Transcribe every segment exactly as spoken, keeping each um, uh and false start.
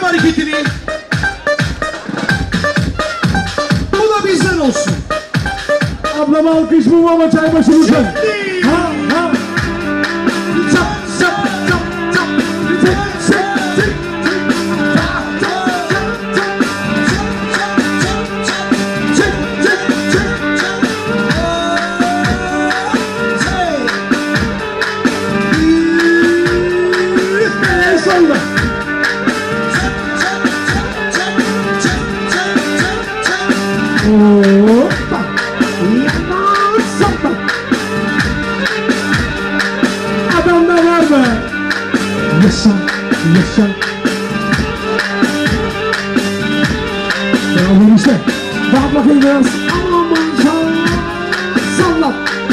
hareketini. Bu da bizden olsun. Ablama alkış bu ama çay başı lütfen. Ha ha. Zap zap zap zap. Tık tık tık. Adamda var mı? Yaşa, yaşa. Bravo işte. Bak bakayım biraz. Aman salla. Salla.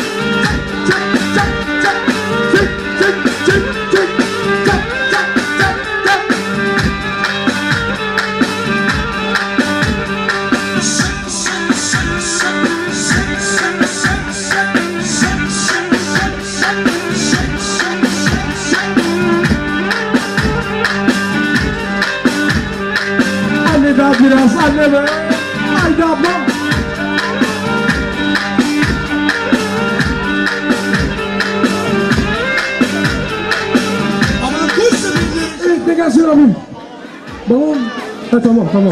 Anne daha biraz anne be. Haydi ablam. Aman koşsa bizden. Evet ne gelsin abim. Babam. Ha tamam tamam.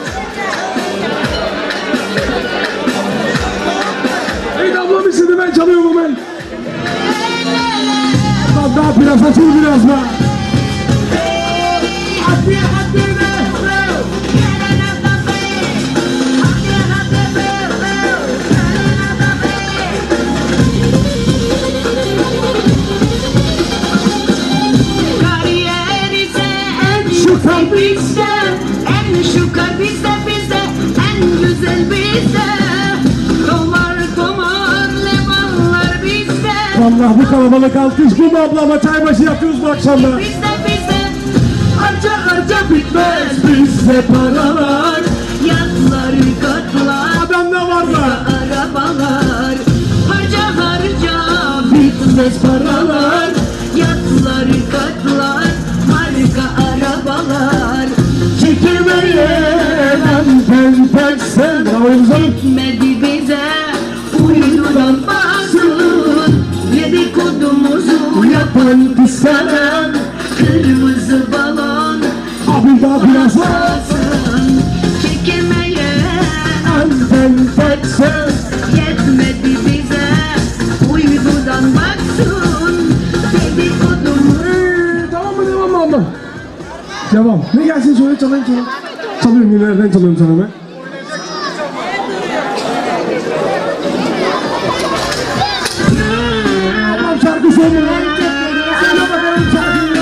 Evet ablam istedi ben çalıyorum ben. Daha, daha biraz açıl biraz be. Hadi hadi be. Bizde, en şükür bizde bizde, en güzel bizde. Tomar tomar lemanlar bizde. Allah bu kalabalık alkış bu mu ablama çay başı yapıyoruz bu akşamda. Bizde bizde, harca harca Bitmez bizde paralar. yatlar katlar. Adamda var mı? Arabalar, harca harca Bitmez paralar. yatlar katlar. Marka arabalar. Çekemeyen pen pen sen. Bravo. Yetmedi bize uyudan basın. Dedikodumuzu yapan Sen. kırmızı balon Abi daha biraz var. basın. Çekemeyen Pen pen sen. yetmedi bize uydudan baksın. Dedikodumuzu Ee, Tamam mı devam mı ablam? Devam. Ne gelsin söyle çalayım sana. Çalıyorum yine nereden çalıyorum sana ben? Ablam şarkı söylüyor. Söyle bakalım şarkıyı.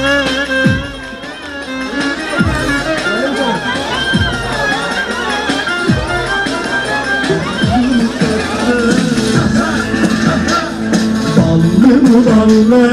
Ballı mı ballı?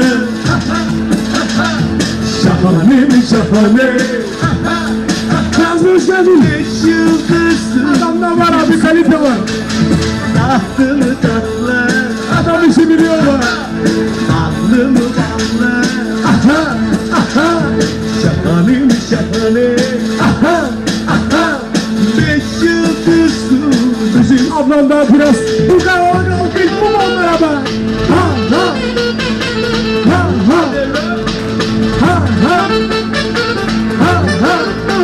Şahane mi şahane? Yazmış geldin. Beş yıldızlı. Adamda var abi kalite var. Tatlı tatlı. Adam işi biliyor var. Ballı mı ballı. Aha aha Şahane mi şahane. aha aha. Beş yıldızlı. Bizim ablam daha biraz bu kadar alkış bu mu onlara be? Ha ha ha ha ha ha ha ha ha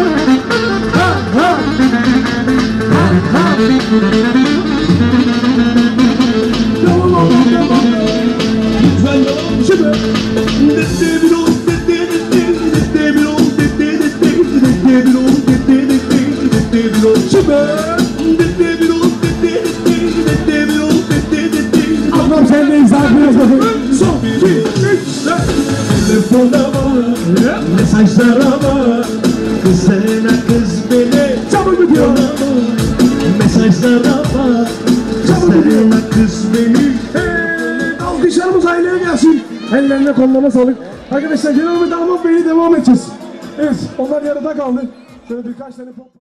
ha ha ha. Devam oğlum devam. Lütfen devam. Şimdi Dede bir ol, dede dede, dede bir ol, dede dede, dede bir ol, dede dede, dede bir ol. şimdi Dede bir ol, dede dede, dede bir ol, dede dede. ablam sen de izah biraz bakayım. Son bir, üç, dört. Telefona bak, mesajlara bak. Kızına kız beni, Çabuk gidiyor. mesajlara bak. Kızına kız beni. Evet, alkışlarımız aileye gelsin. Ellerine kollarına sağlık. Arkadaşlar Celal ve Damat Bey'le devam edeceğiz. Evet, onlar yarıda kaldı. Şöyle birkaç tane pop...